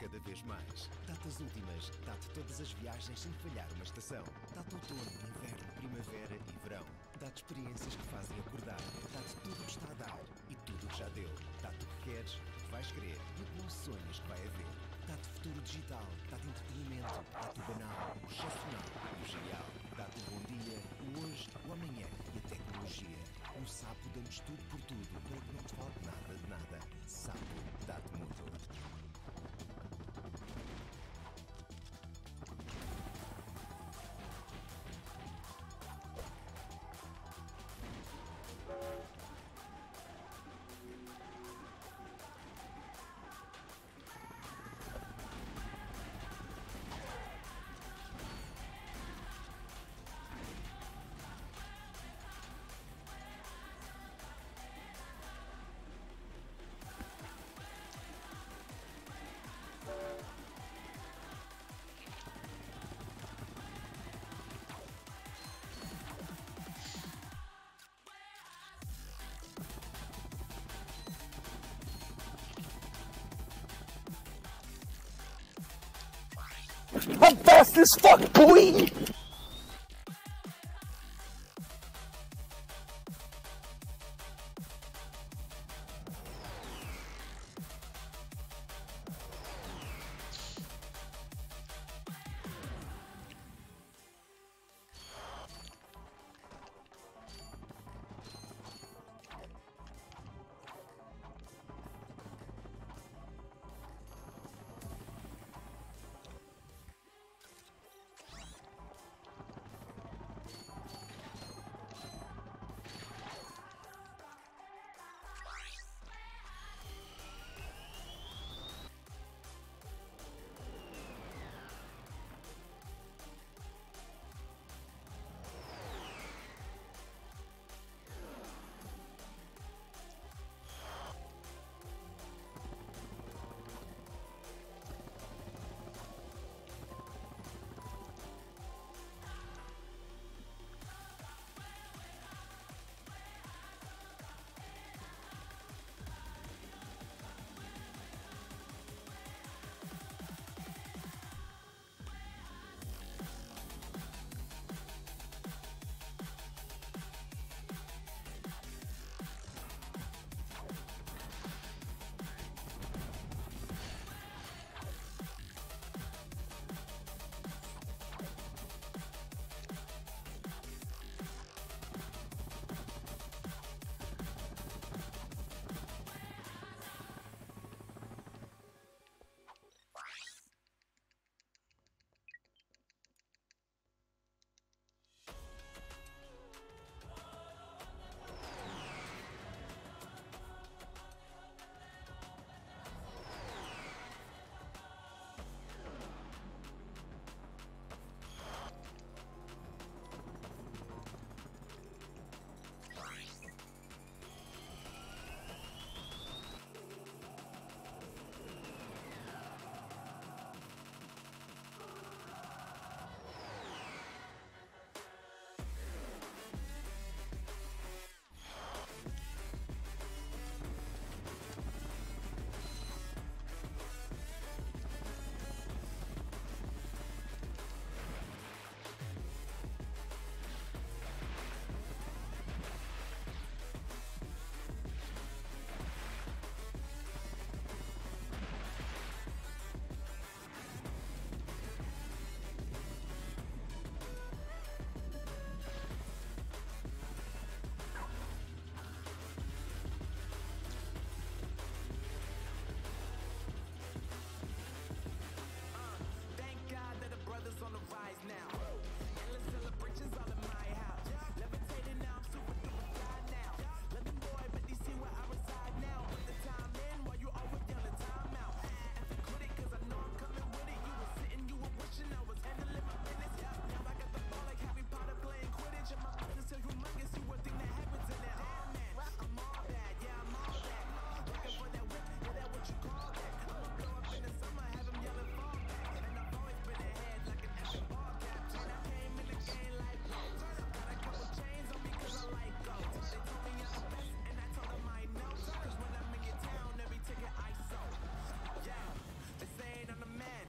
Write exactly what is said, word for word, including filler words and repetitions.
cada vez mais. Dá-te as últimas, dá-te todas as viagens sem falhar uma estação. Dá-te outono, inverno, primavera e verão. Dá-te experiências que fazem acordar. Dá-te tudo o que está a dar e tudo o que já deu. Dá-te o que queres, o que vais querer e o que não sonhas que vai haver. Dá-te futuro digital, dá-te entretenimento, dá-te o banal, o excepcional e o genial. Dá-te o bom dia, o hoje, o amanhã e a tecnologia. No Sapo damos tudo por tudo para que não te falte nada de nada. Sapo dá-te muito. I'm fast as fuck, boy!